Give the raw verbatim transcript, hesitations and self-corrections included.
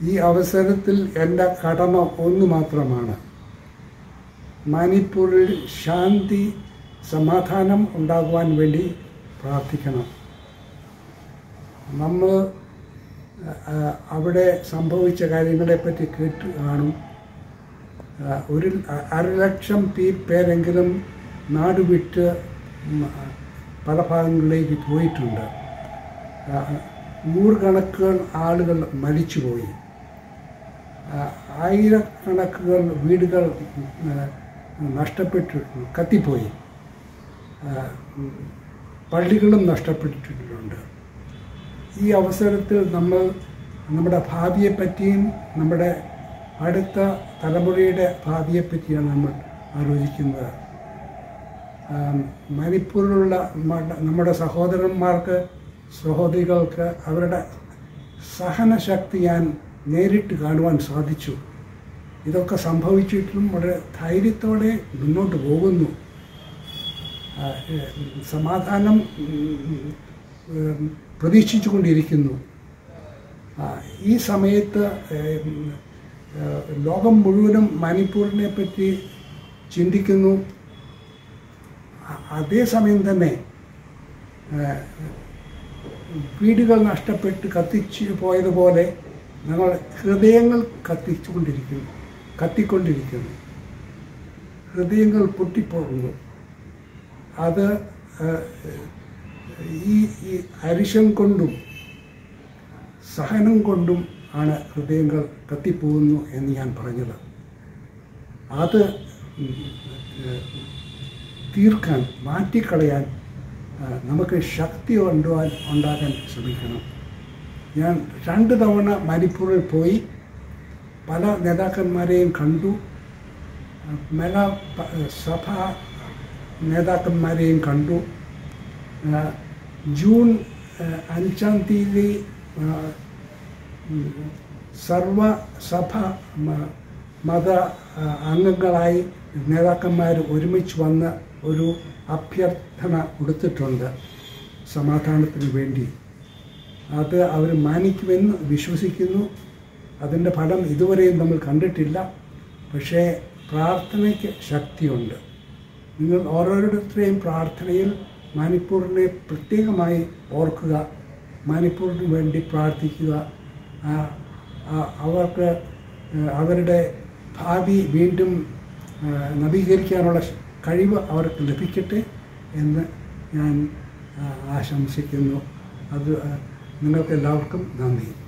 ഈ അവസരത്തിൽ എൻ്റെ കടമ ഒന്ന് മാത്രമാണ്. മണിപ്പൂരിൽ ശാന്തി സമാധാനം ഉണ്ടാകുവാൻ വേണ്ടി പ്രാർത്ഥിക്കണം. നമ്മൾ അവിടെ സംഭവിച്ച കാര്യങ്ങളെപ്പറ്റി കേട്ട് കാണും. ഒരു അരലക്ഷം പേരെങ്കിലും നാട് വിട്ട് പല ഭാഗങ്ങളിലേക്ക് പോയിട്ടുണ്ട്. നൂറുകണക്കുകൾ ആളുകൾ മരിച്ചുപോയി. ആയിരക്കണക്കുകൾ വീടുകൾ നഷ്ടപ്പെട്ടു കത്തിപ്പോയി. പള്ളികളും നഷ്ടപ്പെട്ടിട്ടുണ്ട്. ഈ അവസരത്തിൽ നമ്മൾ നമ്മുടെ ഭാവിയെപ്പറ്റിയും നമ്മുടെ അടുത്ത തലമുറയുടെ ഭാവിയെപ്പറ്റിയാണ് നമ്മൾ ആലോചിക്കുന്നത്. മണിപ്പൂരിലുള്ള നമ്മുടെ സഹോദരന്മാർക്ക് സഹോദരികൾക്ക് അവരുടെ സഹനശക്തി ഞാൻ നേരിട്ട് കാണുവാൻ സാധിച്ചു. ഇതൊക്കെ സംഭവിച്ചിട്ടും വളരെ ധൈര്യത്തോടെ മുന്നോട്ട് പോകുന്നു. സമാധാനം പ്രതീക്ഷിച്ചു കൊണ്ടിരിക്കുന്നു. ഈ സമയത്ത് ലോകം മുഴുവനും മണിപ്പൂരിനെ പറ്റി ചിന്തിക്കുന്നു. അതേസമയം തന്നെ വീടുകൾ നഷ്ടപ്പെട്ട് കത്തിച്ചു പോയതുപോലെ ഞങ്ങൾ ഹൃദയങ്ങൾ കത്തിച്ചുകൊണ്ടിരിക്കുന്നു കത്തിക്കൊണ്ടിരിക്കുന്നു ഹൃദയങ്ങൾ പൊട്ടിപ്പോകുന്നു. അത് ഈ ഈ അരിശം കൊണ്ടും സഹനം കൊണ്ടും ആണ് ഹൃദയങ്ങൾ കത്തിപ്പോകുന്നു എന്ന് ഞാൻ പറഞ്ഞത്. അത് തീർക്കാൻ മാറ്റിക്കളയാൻ നമുക്ക് ശക്തി കൊണ്ടുവാൻ ഉണ്ടാകാൻ ശ്രമിക്കണം. ഞാൻ രണ്ട് തവണ മണിപ്പൂരിൽ പോയി പല നേതാക്കന്മാരെയും കണ്ടു. പല സഭാ നേതാക്കന്മാരെയും കണ്ടു. ജൂൺ അഞ്ചാം തീയതി സർവസഭ മത അംഗങ്ങളായി നേതാക്കന്മാർ ഒരുമിച്ച് വന്ന് ഒരു അഭ്യർത്ഥന കൊടുത്തിട്ടുണ്ട് സമാധാനത്തിന് വേണ്ടി. അത് അവർ മാനിക്കുമെന്ന് വിശ്വസിക്കുന്നു. അതിൻ്റെ ഫലം ഇതുവരെയും നമ്മൾ കണ്ടിട്ടില്ല. പക്ഷേ പ്രാർത്ഥനയ്ക്ക് ശക്തിയുണ്ട്. നിങ്ങൾ ഓരോരുത്തരെയും പ്രാർത്ഥനയിൽ മണിപ്പൂരിനെ പ്രത്യേകമായി ഓർക്കുക, മണിപ്പൂരിന് വേണ്ടി പ്രാർത്ഥിക്കുക. അവർക്ക് അവരുടെ ഭാവി വീണ്ടും നവീകരിക്കാനുള്ള കഴിവ് അവർക്ക് ലഭിക്കട്ടെ എന്ന് ഞാൻ ആശംസിക്കുന്നു. അത് നിങ്ങൾക്കെല്ലാവർക്കും നന്ദി.